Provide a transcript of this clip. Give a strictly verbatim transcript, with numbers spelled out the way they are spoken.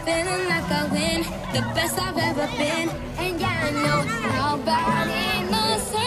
feeling like I win, the best I've ever been. And yeah, I know nobody knows.